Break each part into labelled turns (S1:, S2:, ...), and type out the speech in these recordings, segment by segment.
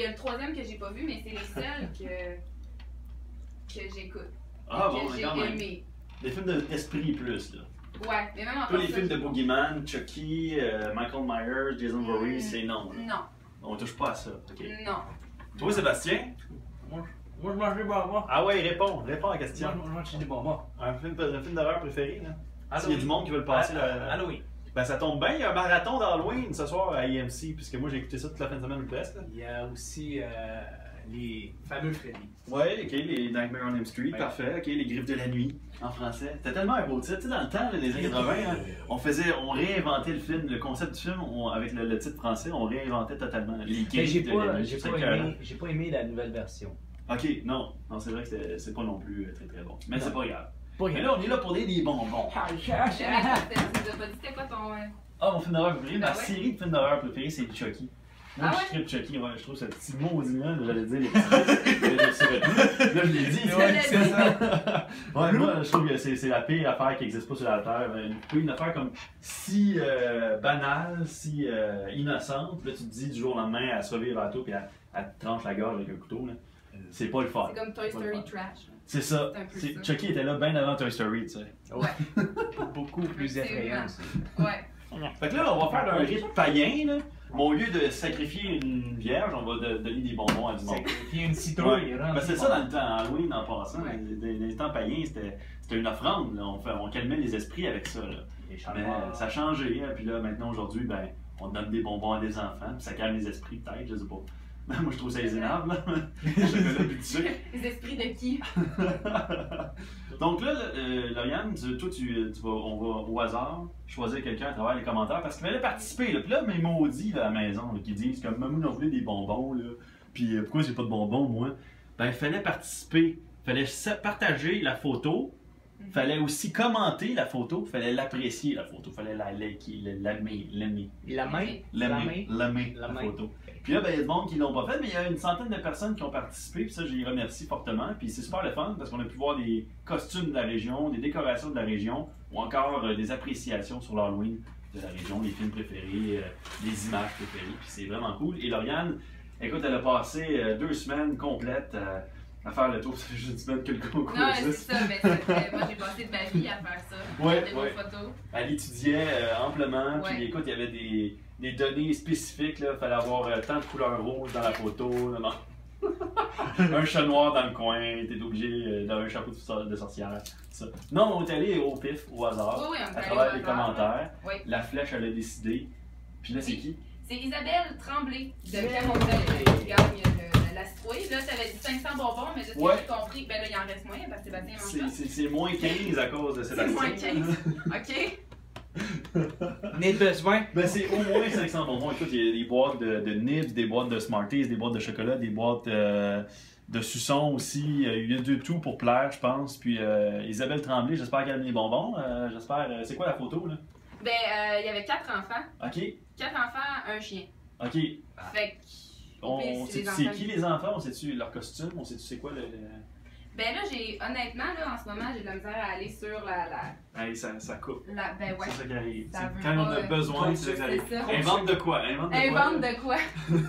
S1: a le troisième que j'ai pas vu, mais c'est les seuls que j'écoute.
S2: Ah bon,
S1: que j'ai
S2: quand même.
S1: aimé.
S2: Des films d'esprit plus, là.
S1: Ouais, mais même
S2: Tous
S1: encore
S2: les
S1: ça,
S2: films de Boogeyman, Chucky, Michael Myers, Jason Voorhees, c'est non. Là.
S1: Non,
S2: On touche pas à ça. Ok.
S1: non.
S2: Toi, Sébastien?
S3: Moi, je mange des bonbons.
S2: Ah ouais, réponds à la question.
S3: Moi, je mange des bonbons.
S2: Un film d'horreur préféré, là? S'il y a
S3: Halloween.
S2: du monde qui veut le passer, là.
S3: Halloween.
S2: Ben ça tombe bien, il y a un marathon d'Halloween ce soir à AMC, puisque moi j'ai écouté ça toute la fin de semaine ou presque. Là.
S3: Il y a aussi les fameux Freddy.
S2: Ouais, ok, les Nightmare on Elm Street,
S3: Ouais.
S2: parfait, ok, les Griffes de la nuit en français. C'était tellement un beau titre, tu sais, dans le temps, là, les années 80, hein, on réinventait le film, le concept du film, avec le titre français, on réinventait totalement. Les
S3: Mais
S2: Griffes de la nuit, c'est écœurant.
S4: j'ai pas aimé la nouvelle version.
S2: Ok, non, c'est vrai que c'est pas non plus très très bon, mais
S4: Non.
S2: c'est pas grave.
S4: Pas
S2: Mais là, on est là pour des bonbons.
S1: Tu m'as pas dit c'était quoi ton.
S2: Ah, mon film d'horreur préféré, ma
S1: Ah ouais?
S2: série de films d'horreur préférée, c'est Chucky. Moi,
S1: Ah
S2: je tripe Chucky, ouais, je trouve ce petit maudit-là, j'allais dire les petits. Là, je l'ai dit.
S1: Ouais, c'est
S3: ça.
S2: Ouais, moi, je trouve que c'est la pire affaire qui n'existe pas sur la Terre. Une affaire comme si banale, si innocente, là, tu te dis du jour au lendemain, elle se revire vers toi et elle te tranche la gorge avec un couteau. Là. C'est pas le fun.
S1: C'est comme Toy Story Trash.
S2: C'est ça.
S1: C'est un peu ça.
S2: Chucky était là bien avant Toy Story, tu sais.
S1: Ouais.
S3: Beaucoup plus effrayant aussi.
S1: Ouais.
S2: Fait que là, on va faire un rite païen, là. Mais au lieu de sacrifier une vierge, on va donner des bonbons à du monde.
S3: Puis une citrouille.
S2: Ouais. Ben, c'est ça dans le temps, Halloween en passant.
S1: Ouais.
S2: Dans les temps païens, c'était une offrande. Là. On calmait les esprits avec ça. Là.
S3: Les
S2: Mais ça a changé. Hein. Puis là, maintenant, aujourd'hui, ben, on donne des bonbons à des enfants. Puis ça calme les esprits, peut-être, je sais pas. Moi, je trouve ça aisénable. Chocolat puis du sucre.
S1: Les esprits de qui?
S2: Donc là, Lauriane, toi, on va au hasard choisir quelqu'un à travers les commentaires parce qu'il fallait participer. Là. Puis là, mes maudits là, à la maison là, qui disent que maman a voulu des bonbons, là, puis pourquoi j'ai pas de bonbons, moi? Ben, il fallait participer. Il fallait partager la photo. Il fallait aussi commenter la photo. Il fallait l'apprécier, la photo. Il fallait l'aimer. La photo. Puis là, ben, il y a du monde qui l'ont pas fait, mais il y a une centaine de personnes qui ont participé, puis ça, je les remercie fortement. Puis c'est super le fun parce qu'on a pu voir des costumes de la région, des décorations de la région, ou encore des appréciations sur l'Halloween de la région, les films préférés, les images préférées, puis c'est vraiment cool. Et Lauriane, écoute, elle a passé 2 semaines complètes à faire le tour, ça fait juste une semaine que le concours
S1: Non, c'est
S2: existe.
S1: ça, mais moi j'ai passé de ma vie à faire ça.
S2: Ouais,
S1: Des
S2: ouais.
S1: photos.
S2: Elle étudiait amplement, puis
S1: Ouais.
S2: écoute, il y avait des données spécifiques, il fallait avoir tant de couleurs rouges dans la photo, non. Un chat noir dans le coin, t'es obligé d'avoir un chapeau de sorcière. Ça. Non, on est allé au pif, au hasard,
S1: Oui, on est
S2: à
S1: allé
S2: travers
S1: au
S2: les
S1: hasard,
S2: commentaires.
S1: Oui.
S2: La flèche, elle a décidé. Puis là, c'est qui?
S1: C'est Isabelle Tremblay de Clermont-Ferrand qui gagne la citrouille. Là, t'avais dit 500 bonbons, mais de ce que
S2: Ouais.
S1: j'ai compris, ben là, il en reste moins parce que Sébastien mange ça.
S2: C'est moins 15 à cause de
S1: C'est
S2: Sébastien.
S1: moins 15. OK?
S3: N'est besoin.
S2: Ben, c'est au moins 500 bonbons. Écoute, il y a des boîtes de Nibs, des boîtes de Smarties, des boîtes de chocolat, des boîtes de suçon aussi. Il y a de tout pour plaire, je pense. Puis Isabelle Tremblay, j'espère qu'elle a mis des bonbons. J'espère. C'est quoi la photo, là?
S1: Ben, il y avait 4 enfants.
S2: OK.
S1: 4 enfants, un chien.
S2: OK.
S1: Fait que.
S2: On
S1: c'est les
S2: sait c'est
S1: enfants.
S2: qui les enfants? On sait-tu leur costume? On sait-tu c'est quoi le...
S1: Ben là, honnêtement, là, en ce moment, j'ai de la misère à aller sur
S2: Hey, ça coupe.
S1: ben ouais.
S2: C'est ça qui arrive.
S1: Ça veut
S2: Quand on a
S1: pas,
S2: besoin, c'est ça qui arrive.
S1: c'est ça.
S2: Invente de quoi?
S1: Invente de quoi?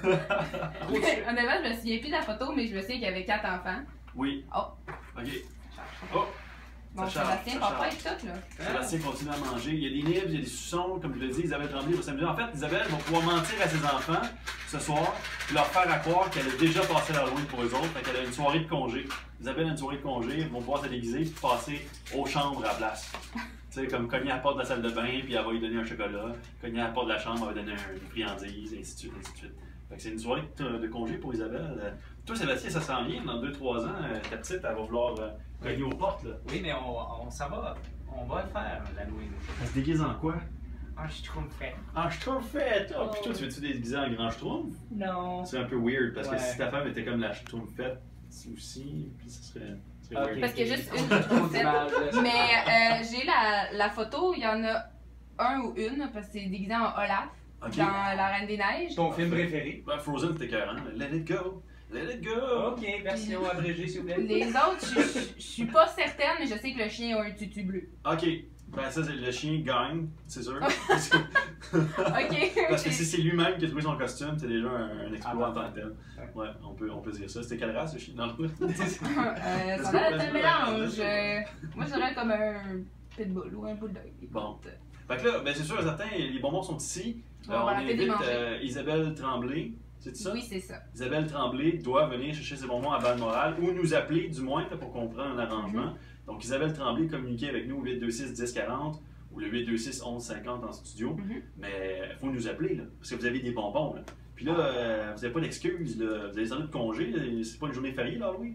S1: Honnêtement, je me souviens plus de la photo, mais je me souviens qu'il y avait 4 enfants.
S2: Oui.
S1: Oh.
S2: OK. Oh!
S1: Bon,
S2: Ça charge,
S1: Sébastien
S2: ça
S1: va pas
S2: charge.
S1: être tout, là.
S2: Sébastien continue à manger. Il y a des nibs, il y a des suçons, comme je l'ai dit, Isabelle Tremblay va s'amuser. En fait, Isabelle va pouvoir mentir à ses enfants ce soir, puis leur faire à croire qu'elle a déjà passé l'Halloween pour eux autres, fait qu'elle a une soirée de congé. Isabelle a une soirée de congé, ils vont pouvoir se déguiser puis passer aux chambres à la place. Tu sais, comme cogner à la porte de la salle de bain, puis elle va lui donner un chocolat. Cogner à la porte de la chambre, elle va lui donner une friandise, et ainsi de suite, ainsi de suite. Fait que c'est une soirée de congé pour Isabelle. Toi, Sébastien, ça s'en vient. Dans 2-3 ans, ta petite, elle va vouloir cogner aux portes. Là.
S3: Oui, mais ça va. On va le faire, l'Halloween.
S2: Elle se déguise en quoi?
S3: Ah, je trouve fait.
S2: En schtroumpfette! Oh, puis toi, tu veux-tu déguiser en grand schtroumpf?
S3: Non.
S2: C'est un peu weird parce que
S3: Ouais.
S2: si ta femme était comme la schtroumpfette aussi, puis ça serait
S3: Ok.
S2: weird.
S1: Parce qu'il y a juste une
S3: Trop
S1: schtroumpfette.
S3: d'image, là.
S1: Mais j'ai la photo, il y en a un ou une, parce que c'est déguisé en Olaf
S2: Ok.
S1: dans La Reine des Neiges.
S3: Ton film préféré?
S2: Ben, Frozen, c'était écœurant. Let it go! Let it go!
S3: Ok, version abrégée, s'il vous plaît.
S1: Les autres, je suis pas certaine, mais je sais que le chien a un tutu bleu.
S2: Ok. Ben, ça, le chien gagne, c'est sûr.
S1: Ok.
S2: Parce que si c'est lui-même qui a trouvé son costume, c'est déjà un exploit en tant que tel.
S3: Ouais.
S2: Ouais, on peut dire ça. C'était quelle race, le chien? Non,
S1: Ça va être un mélange. Moi, je dirais comme un pitbull ou un bulldog.
S2: Bon. Fait que là, ben, c'est sûr, certains, les bonbons sont ici.
S1: On va
S2: On
S1: arrêter de les
S2: invite
S1: manger.
S2: Isabelle Tremblay. C'est ça?
S1: Oui, c'est ça.
S2: Isabelle Tremblay doit venir chercher ses bonbons à Balmoral ou nous appeler du moins là, pour qu'on prenne un arrangement. Donc Isabelle Tremblay communiquez avec nous au 826-1040 ou le 826-1150 en studio. Mais il faut nous appeler là, parce que vous avez des bonbons. Là. Puis là, vous n'avez pas d'excuses. Vous avez des années de congé. Là. C'est pas une journée fériée là, Louis?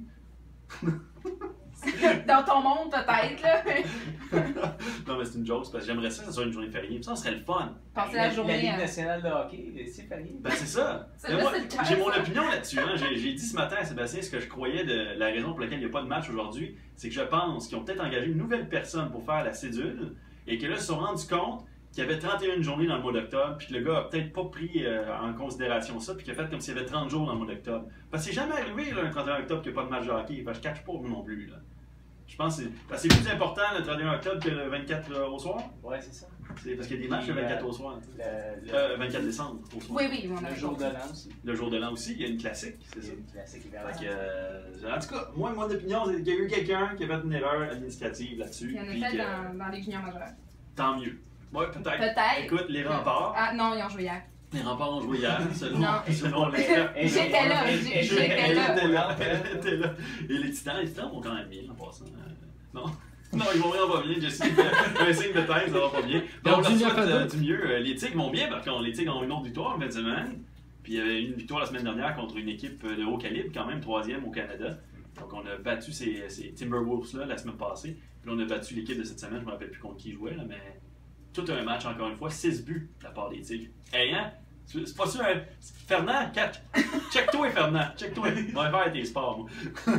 S1: Dans ton monde, peut-être, là.
S2: Non, mais c'est une joke, parce que j'aimerais ça que ça soit une journée fériée. Ça serait le fun.
S1: Passer la journée.
S3: La Ligue nationale de hockey, c'est férié.
S2: Ben, c'est ça.
S1: Ça,
S2: Mais
S1: là,
S2: moi,
S1: c'est le cas,
S2: j'ai mon
S1: ça.
S2: opinion là-dessus. Hein. J'ai dit ce matin à Sébastien ce que je croyais de la raison pour laquelle il n'y a pas de match aujourd'hui. C'est que je pense qu'ils ont peut-être engagé une nouvelle personne pour faire la cédule et que là, ils se sont rendus compte qu'il y avait 31 journées dans le mois d'octobre, puis que le gars a peut-être pas pris en considération ça, puis qu'il a fait comme s'il y avait 30 jours dans le mois d'octobre. Parce que c'est jamais arrivé, là, un 31 octobre, qu'il n'y a pas de match de hockey. Parce que je ne cache pas, moi non plus. Là. Je pense que c'est plus important le 31 octobre que le 24 au soir.
S3: Ouais, c'est ça.
S2: C'est parce qu'il y a des matchs le 24 au soir.
S3: Le
S2: 24 décembre au soir.
S1: Oui, oui, on a
S3: le jour de l'an aussi.
S2: Le jour de l'an aussi, il y a une classique, c'est ça.
S3: Une classique
S2: Fait
S3: hivernale.
S2: que, en tout cas, moi, mon opinion, c'est qu'il y a eu quelqu'un qui a fait une erreur administrative là-dessus.
S1: Il y en a
S2: puis
S1: peut-être
S2: que-
S1: dans les juniors majeures.
S2: Tant mieux. Ouais, peut-être.
S1: Peut-être.
S2: Écoute, les remparts.
S1: Ah non, ils ont joué hier.
S2: Les remparts ont joué hier, selon,
S1: Non.
S2: selon les.
S1: J'étais là, j'étais là.
S2: Elle était là. Et les Titans vont quand même bien en passant. Non. Non, ils vont vraiment pas bien. Jessie fait un signe de tête, ça va pas bien. Donc, on leur souhaite du mieux. Les Tigres vont bien, parce que les Tigres ont une autre victoire en fin de semaine. Puis il y avait une victoire la semaine dernière contre une équipe de haut calibre, quand même, 3e au Canada. Donc on a battu ces Timberwolves-là la semaine passée. Puis là, on a battu l'équipe de cette semaine, je ne me rappelle plus contre qui ils jouaient, là, mais tout un match, encore une fois, 6 buts de la part des Tigres. Hey, hein? C'est pas sûr, hein? Fernand, check-toi, Fernand, check-toi. On va faire tes sports, moi.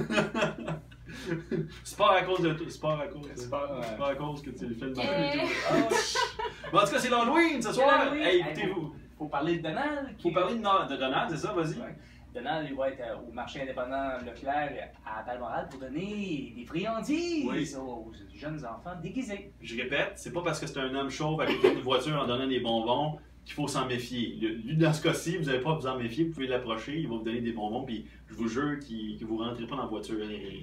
S2: Sport à cause de tout. Sport à cause que tu le fais le matin. Bon, en tout cas, c'est l'Halloween ce soir. Hey, écoutez-vous.
S3: Faut parler de Donald.
S2: Faut parler de Donald, c'est ça, vas-y.
S3: Ouais. Donald, il va être au marché indépendant Leclerc à Balmoral pour donner des friandises aux jeunes enfants déguisés.
S2: Je répète, c'est pas parce que c'est un homme chauve avec une voiture en donnant des bonbons qu'il faut s'en méfier. Lui, dans ce cas-ci, vous n'avez pas à vous en méfier, vous pouvez l'approcher, il va vous donner des bonbons, puis je vous jure que vous ne rentrez pas dans la voiture.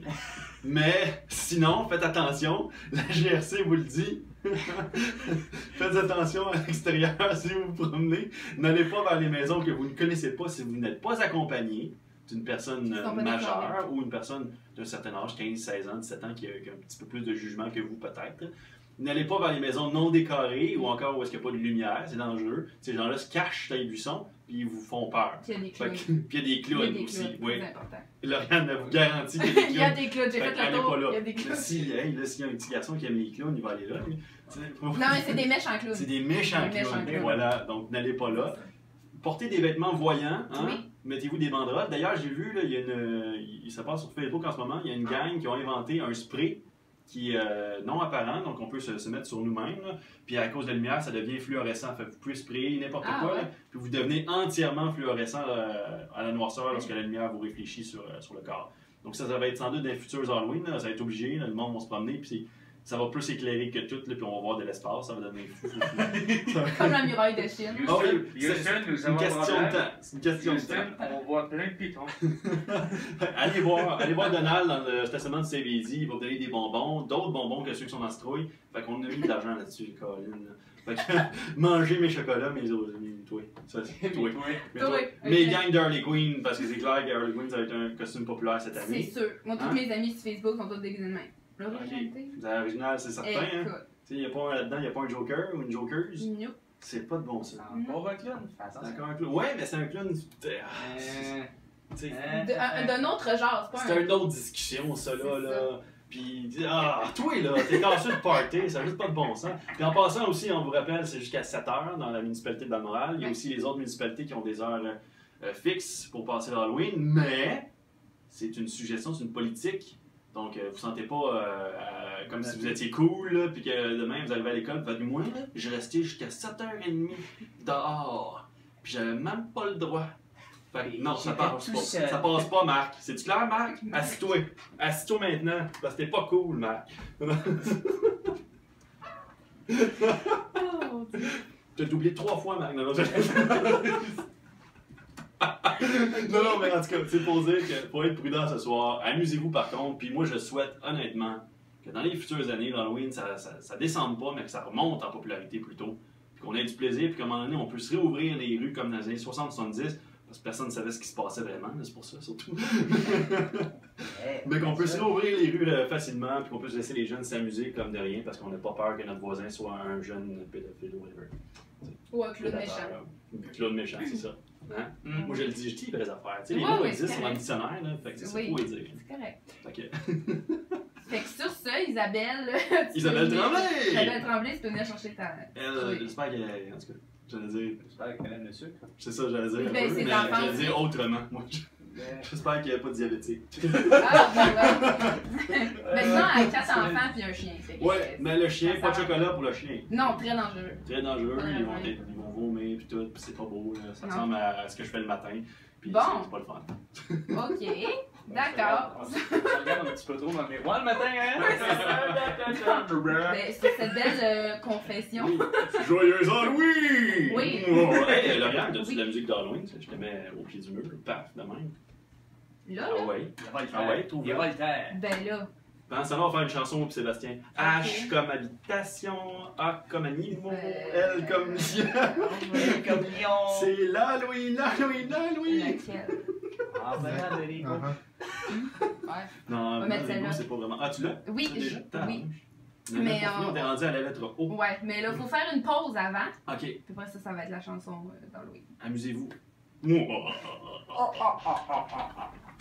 S2: Mais sinon, faites attention, la GRC vous le dit. Faites attention à l'extérieur si vous vous promenez. N'allez pas vers les maisons que vous ne connaissez pas si vous n'êtes pas accompagné d'une personne majeure ou une personne d'un certain âge, 15, 16 ans, 17 ans, qui a un petit peu plus de jugement que vous peut-être. N'allez pas vers les maisons non décorées ou encore où est-ce qu'il n'y a pas de lumière, c'est dangereux. Ces gens-là se cachent dans les buissons puis ils vous font peur.
S1: Puis il y a des clowns.
S2: Puis il y a des clowns aussi. Oui.
S1: C'est important.
S2: Lauriane vous garantit qu'il y a des clowns.
S1: Il y a des clowns, j'ai fait
S2: Allez
S1: le tour.
S2: pas là.
S1: Il y a des clowns.
S2: S'il y a un petit garçon qui aime les clowns, il va aller là. Lui.
S1: Non, mais c'est des méchants clowns.
S2: C'est des méchants clowns. Voilà, donc n'allez pas là. Portez des vêtements voyants. Hein?
S1: Oui.
S2: Mettez-vous des banderoles. D'ailleurs, j'ai vu, là, il y a ça passe sur Facebook en ce moment, il y a une gang qui ont inventé un spray qui est non apparent, donc on peut se mettre sur nous-mêmes. Là. Puis à cause de la lumière, ça devient fluorescent. Fait que vous pouvez sprayer n'importe quoi, là, puis vous devenez entièrement fluorescent à la noirceur lorsque la lumière vous réfléchit sur le corps. Donc ça va être sans doute dans les futurs Halloween, là, ça va être obligé, là, le monde va se promener, puis ça va plus éclairer que tout, là, puis on va voir de l'espace, ça va donner fou.
S1: Comme la muraille de Chine.
S2: Oh, oui,
S4: Houston, nous
S2: c'est une
S4: avons
S2: question de
S4: un
S2: temps. C'est une question de
S4: Houston,
S2: temps.
S4: on voit plein de pitons.
S2: allez voir Donald dans le stationnement de Saint-Vézy, il va vous donner des bonbons, d'autres bonbons que ceux qui sont dans ce trouille. Fait qu'on a mis de l'argent là-dessus, Colin. Fait que manger mes chocolats, mes toi. Ça, c'est toi. Mes gangs d'Harley Quinn, parce que c'est clair que Harley Quinn, ça va être un costume populaire cette année.
S1: C'est sûr. Moi, tous mes amis sur Facebook sont tous déguisés de même.
S2: L'originalité. L'original, c'est certain. Hein? Il n'y a pas là-dedans, il n'y a pas un Joker ou une Jokeuse.
S1: Nope.
S2: C'est pas de bon sens.
S3: Encore un clown, fais attention.
S2: D'accord, un clown. Ouais, mais c'est un clown.
S1: D'un autre genre, c'est pas
S2: c'est une autre discussion, ça là. Puis, toi là, t'es cassé de party, ça n'a juste pas de bon sens. Puis en passant aussi, on vous rappelle, c'est jusqu'à 7h dans la municipalité de Balmoral. Il y a aussi les autres municipalités qui ont des heures fixes pour passer l'Halloween, mais c'est une suggestion, c'est une politique. Donc, vous ne sentez pas comme si vous étiez cool, là, puis que demain vous arrivez à l'école, vous dites, moi, j'ai resté jusqu'à 7h30 dehors, puis j'avais même pas le droit. Fait que, non, ça passe pas. Ça passe pas, Marc. C'est-tu clair, Marc? Assis-toi. Assis-toi maintenant, parce que t'es pas cool, Marc.
S1: Oh mon Dieu.
S2: Tu as oublié 3 fois, Marc. Non, non, non, mais en tout cas, c'est pour dire qu'il faut être prudent ce soir. Amusez-vous par contre. Puis moi, je souhaite honnêtement que dans les futures années, l'Halloween, ça descende pas, mais que ça remonte en popularité plutôt. Puis qu'on ait du plaisir, puis qu'à un moment donné, on puisse réouvrir les rues comme dans les années 60-70. Parce que personne ne savait ce qui se passait vraiment, c'est pour ça surtout. Mais qu'on puisse réouvrir les rues facilement, puis qu'on puisse laisser les jeunes s'amuser comme de rien, parce qu'on n'a pas peur que notre voisin soit un jeune pédophile ou whatever.
S1: Ou un clown méchant.
S2: Clown méchant, c'est ça. Hein? Moi je le dis, je dis les vraies affaires. Tu sais, les
S1: Ouais,
S2: mots
S1: ouais,
S2: existent
S1: c'est
S2: sur un
S1: correct.
S2: dictionnaire, là, fait que c'est ça
S1: Oui,
S2: qu'il faut dire.
S1: c'est correct.
S2: Fait que...
S1: Fait que sur ça, Isabelle... tu
S2: Isabelle
S1: peux venir-
S2: Tremblay!
S1: Isabelle Tremblay, tu peux venir chercher ta...
S2: Elle, j'espère qu'elle est... En tout cas, j'allais dire...
S3: J'espère qu'elle aime le sucre.
S2: C'est ça, j'allais dire.
S1: Ben,
S2: un peu,
S1: ses
S2: mais
S1: enfants
S2: j'allais
S1: aussi.
S2: dire autrement. Moi,
S3: Mais-
S2: j'espère qu'il n'y a pas de diabétique.
S1: Ah, ben ouais. Maintenant, elle a 4 enfants puis un chien. Fait que,
S2: Ouais, mais le chien,
S1: ça
S2: pas de
S1: sert.
S2: chocolat pour le chien.
S1: Non, très dangereux.
S2: Très dangereux,
S1: Pas de
S2: ils vont,
S1: raison.
S2: ils vont vomir puis tout, puis c'est pas beau, là. Ça
S1: Non.
S2: ressemble à ce que je fais le matin. Puis
S1: Bon.
S2: c'est pas le fun.
S1: OK. D'accord.
S3: On se regarde un petit peu trop dans le miroir le matin, hein?
S1: Ben, sur cette belle confession.
S2: Oui. Joyeux Halloween!
S1: Oui.
S2: Oh, hey, Lauriane, t'as-tu
S1: Oui.
S2: de la musique d'Halloween? Je te mets au pied du mur, paf, de même.
S1: Là,
S2: Ah
S1: là.
S2: ouais.
S3: Il va le
S2: Ah ouais,
S3: faire.
S2: trouve
S3: Il va le faire.
S1: Ben là.
S2: Pense à on va faire une chanson pour Sébastien. H comme habitation, A comme animaux, L comme lien.
S3: Comme lion.
S2: C'est l'Halloween, l'Halloween, l'Halloween!
S1: Laquelle?
S3: Ah, ben là, de Lego.
S1: Ouais.
S2: Non,
S1: va mettre
S2: Lego,
S1: celle-là.
S2: c'est pas vraiment. Ah, tu l'as?
S1: Oui,
S2: Déjà?
S1: oui.
S2: Mais
S1: Mais,
S2: on est rendu à la lettre O.
S1: Ouais, mais là, il faut faire une pause avant.
S2: Ok,
S1: Puis après ça, ça va être la chanson d'Halloween.
S2: amusez-vous.
S1: Oh, oh, oh, oh, oh.